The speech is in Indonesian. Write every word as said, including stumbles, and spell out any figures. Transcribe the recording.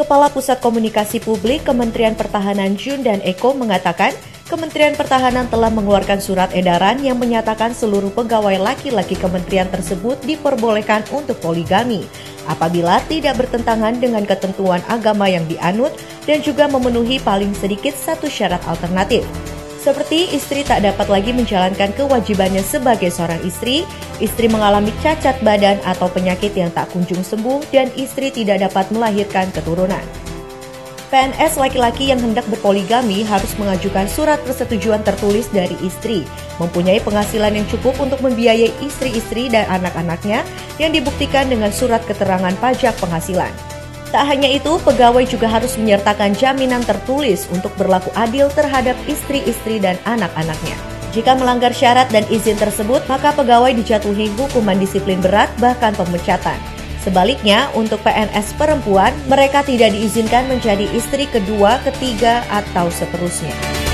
Kepala Pusat Komunikasi Publik Kementerian Pertahanan Jundan Eko mengatakan, Kementerian Pertahanan telah mengeluarkan surat edaran yang menyatakan seluruh pegawai laki-laki kementerian tersebut diperbolehkan untuk poligami apabila tidak bertentangan dengan ketentuan agama yang dianut dan juga memenuhi paling sedikit satu syarat alternatif. Seperti istri tak dapat lagi menjalankan kewajibannya sebagai seorang istri, istri mengalami cacat badan atau penyakit yang tak kunjung sembuh, dan istri tidak dapat melahirkan keturunan. P N S laki-laki yang hendak berpoligami harus mengajukan surat persetujuan tertulis dari istri, mempunyai penghasilan yang cukup untuk membiayai istri-istri dan anak-anaknya yang dibuktikan dengan surat keterangan pajak penghasilan. Tak hanya itu, pegawai juga harus menyertakan jaminan tertulis untuk berlaku adil terhadap istri-istri dan anak-anaknya. Jika melanggar syarat dan izin tersebut, maka pegawai dijatuhi hukuman disiplin berat bahkan pemecatan. Sebaliknya, untuk P N S perempuan, mereka tidak diizinkan menjadi istri kedua, ketiga, atau seterusnya.